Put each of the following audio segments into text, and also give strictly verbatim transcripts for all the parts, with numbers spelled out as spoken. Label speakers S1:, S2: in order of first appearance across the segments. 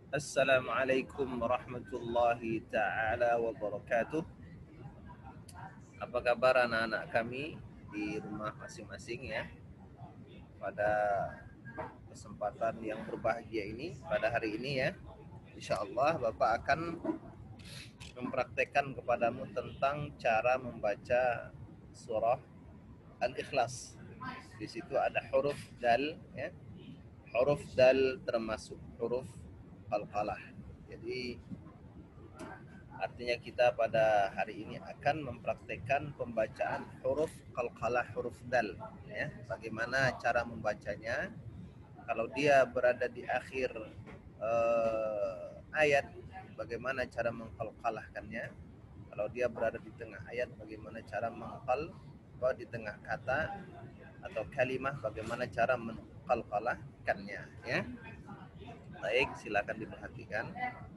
S1: Assalamualaikum warahmatullahi ta'ala wabarakatuh. Apa kabar anak-anak kami di rumah masing-masing ya? Pada kesempatan yang berbahagia ini, pada hari ini ya, insya Allah Bapak akan mempraktekkan kepadamu tentang cara membaca surah Al-Ikhlas. Di situ ada huruf dal ya. Huruf dal termasuk huruf qalqalah. Jadi artinya kita pada hari ini akan mempraktekkan pembacaan huruf qalqalah, huruf dal ya. Bagaimana cara membacanya? Kalau dia berada di akhir uh, ayat, bagaimana cara mengqalqalahkannya? Kalau dia berada di tengah ayat, bagaimana cara mengqal? Kalau di tengah kata atau kalimah, bagaimana cara mengqalqalahkannya ya? Baik, silakan diperhatikan.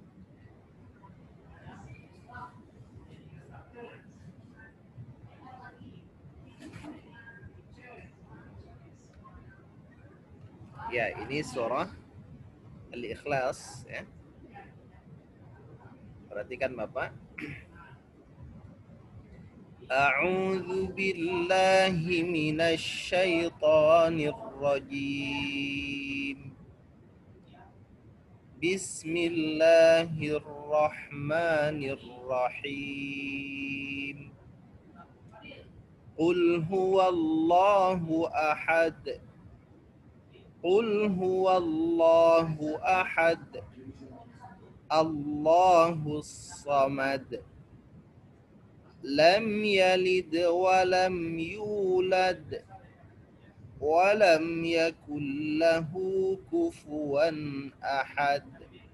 S1: Ya, ini surah Al-Ikhlas ya. Perhatikan Bapak. A'udzu billahi minasy syaithanir rajim. Bismillahirrahmanirrahim. Qul huwallahu ahad. Qul huwallahu ahad. Allahus samad. Lam yalid wa lam yulad wa lam yakul lahu kufuwan ahad.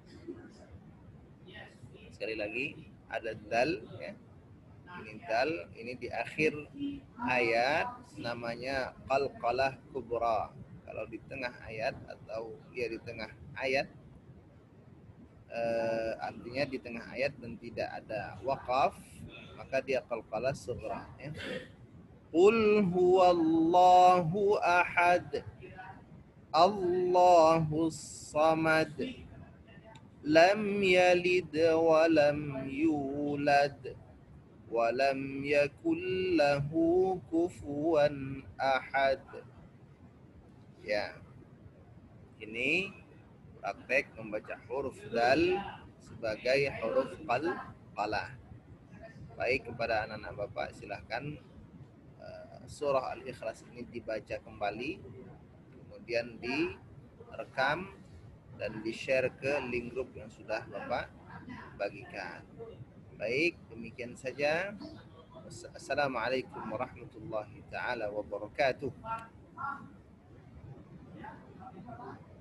S1: Sekali lagi, ada dal ya. Ini dal, ini di akhir ayat namanya qalqalah kubra. Kalau di tengah ayat atau dia di tengah ayat eh, artinya di tengah ayat dan tidak ada waqaf, maka dia qalqalah sughra ya. Qul huwallahu ahad. Allahus samad. Lam yalid wa lam yulad wa lam yakul lahu kufuwan ahad. Ya. Ini praktek membaca huruf dal sebagai huruf qalqalah. Baik, kepada anak-anak Bapak silahkan uh, surah Al-Ikhlas ini dibaca kembali, kemudian direkam dan di-share ke link grup yang sudah Bapak bagikan. Baik, demikian saja. Assalamualaikum warahmatullahi taala wabarakatuh.